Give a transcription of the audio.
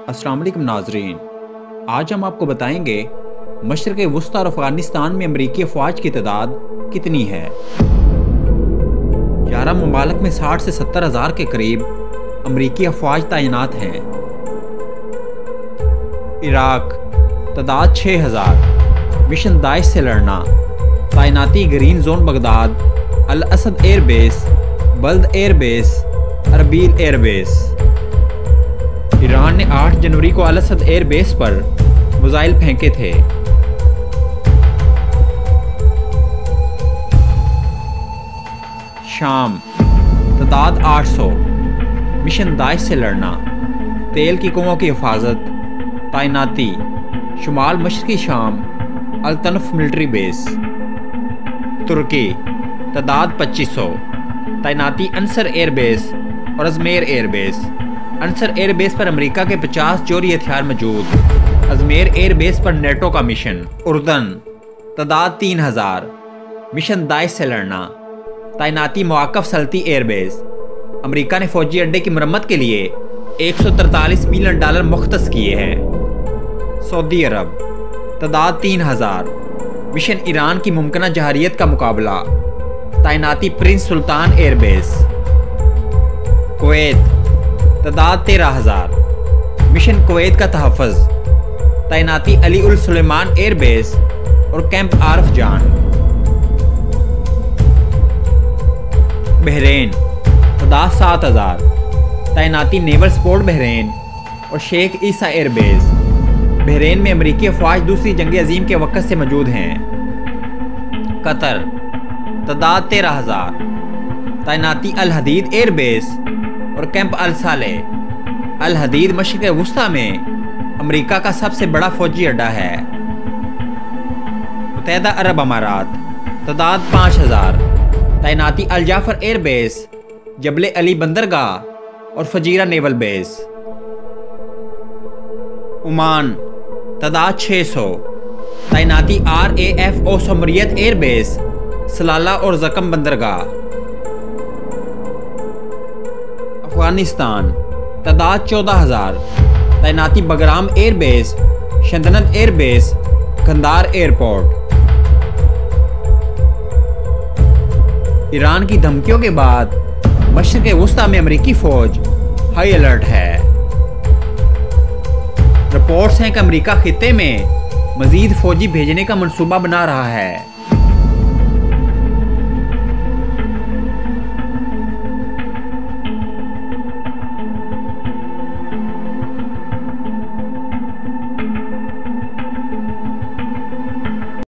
अस्सलाम वालेकुम नाजरीन, आज हम आपको बताएंगे मशरक़ वुस्ता और अफ़गानिस्तान में अमरीकी अफ़वाज की तादाद कितनी है। 11 ममालिक में 60 से 70 हज़ार के करीब अमरीकी अफ़वाज तैनात हैं। इराक तादाद 6000, मिशन दाइश से लड़ना, तैनाती green zone Baghdad, Al Asad airbase, Balad airbase, Erbil airbase. Iran ने 8 जनवरी को अल असद एयरबेस पर मिसाइल फेंके थे। शाम तादाद 800, मिशन दाइश से लड़ना, तेल की कुओं की हिफाजत, तैनाती शुमाल मशरक़ी शाम, अल तनफ मिलिट्री बेस। तुर्की तादाद 2500, तैनाती अंसर एयरबेस और अजमेर एयरबेस। अंसर एयरबेस पर अमेरिका के 50 जोरी हथियार मौजूद। अजमेर एयरबेस पर नेटो का मिशन। उर्दन तादाद 3000, मिशन दाइश से लड़ना, तैनाती मौक़िफ़ सल्ती एयरबेस। अमेरिका ने फौजी अड्डे की मरम्मत के लिए $143 मिलियन मुख्तस किए हैं। सऊदी अरब तादाद 3000, मिशन ईरान की मुमकिना जहारियत का मुकाबला, तैनाती प्रिंस सुल्तान एयरबेस। कुवैत तादाद 13000, मिशन कुवैत का तहफ़्फ़ुज़, तैनाती अली उल सुलेमान एयरबेस और कैंप आरफ जान। बहरीन तादाद 7000, तैनाती नेवल सपोर्ट बहरीन और शेख ईसा एयरबेस। बहरीन में अमरीकी अफ़वाज दूसरी जंग अज़ीम के वक़्त से मौजूद हैं। कतर तादाद 13000, तैनाती अल हदीद एयरबेस और कैंप अल साले। अल हदीद मशरिक़ वुस्ता में अमेरिका का सबसे बड़ा फौजी अड्डा है। मुत्तहिदा अरब अमारात तादाद 5000, तैनाती Al Dhafra airbase, Jebel Ali बंदरगाह और फजीरा नेवल बेस। ओमान तादाद 600, तैनाती RAF ओसमरियत एयरबेस, सलाला और ज़कम बंदरगाह। अफ़गानिस्तान तादाद 14000, तैनाती Bagram airbase, Shindand airbase, Kandahar airport. Iran की धमकियों के बाद मशरिक़ वुस्ता में अमरीकी फ़ौज हाई अलर्ट है। रिपोर्ट्स हैं कि अमरीका खित्ते में मज़ीद फ़ौजी भेजने का मंसूबा बना रहा है।